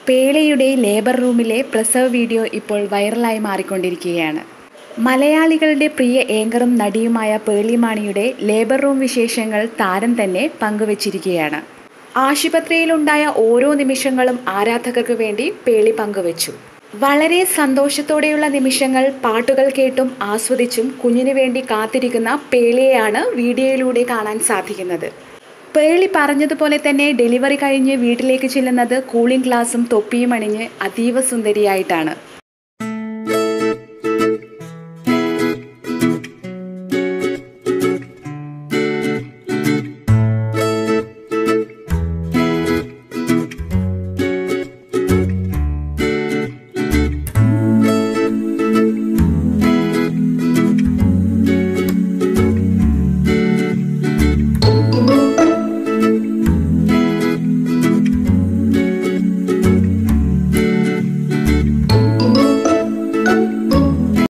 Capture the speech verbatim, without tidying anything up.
പേളിയുടെ labour റൂമിലെ പ്രസവ video ഇപ്പോൾ വൈറലായി മാറിക്കൊണ്ടിരിക്കുകയാണ്. മലയാളികളുടെ പ്രിയ ഏങ്കറും നടിയുമായ പേളി മാണിയുടെ ലേബർ റൂം വിശേഷങ്ങൾ താരം തന്നെ പങ്കുവച്ചിരിക്കുകയാണ്. ആശുപത്രിയിലുണ്ടായ ഓരോ നിമിഷങ്ങളും ആരാധകർക്ക് വേണ്ടി പേളി പങ്കുവച്ചു. വളരെ സന്തോഷത്തോടെയുള്ള നിമിഷങ്ങൾ പാട്ടുകൾ കേട്ടും ആസ്വദിച്ചും കുഞ്ഞിനു വേണ്ടി കാത്തിരിക്കുന്ന പേളിയെയാണ് വീഡിയോയിലൂടെ കാണാൻ സാധിക്കുന്നത്. പേളി പറഞ്ഞതുപോലെ തന്നെ ഡെലിവറി കഴിഞ്ഞ് വീട്ടിലേക്ക് ചെല്ലുന്നത് കൂളിംഗ് ഗ്ലാസും തൊപ്പിയും അണിഞ്ഞ് അതീവ സുന്ദരിയായിട്ടാണ്.